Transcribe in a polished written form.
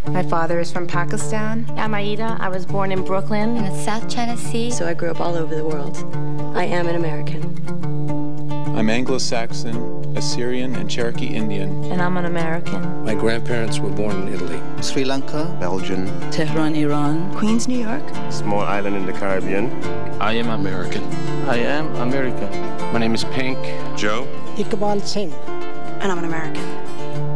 My father is from Pakistan. I'm Aida. I was born in Brooklyn. In the South China Sea. So I grew up all over the world. I am an American. I'm Anglo-Saxon, Assyrian, and Cherokee Indian. And I'm an American. My grandparents were born in Italy. Sri Lanka, Belgium, Tehran, Iran, Queens, New York, small island in the Caribbean. I am American. I am American. My name is Pink. Joe. Iqbal Singh. And I'm an American.